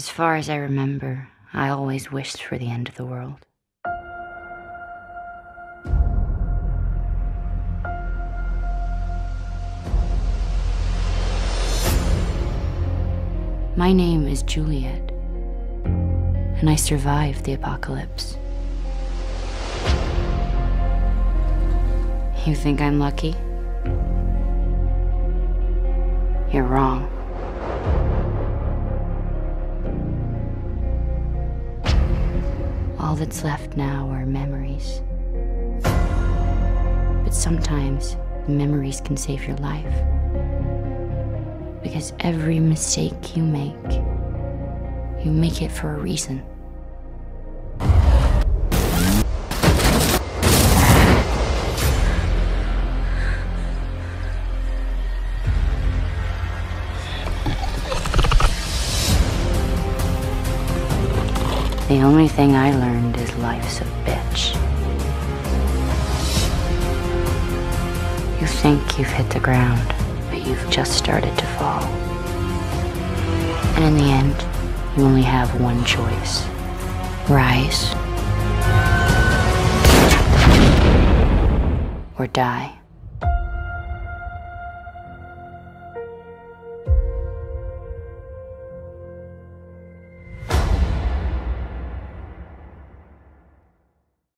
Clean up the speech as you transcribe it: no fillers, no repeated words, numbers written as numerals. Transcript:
As far as I remember, I always wished for the end of the world. My name is Juliette, and I survived the apocalypse. You think I'm lucky? You're wrong. All that's left now are memories. But sometimes memories can save your life. Because every mistake you make it for a reason. The only thing I learned is life's a bitch. You think you've hit the ground, but you've just started to fall. And in the end, you only have one choice. Rise. Or die.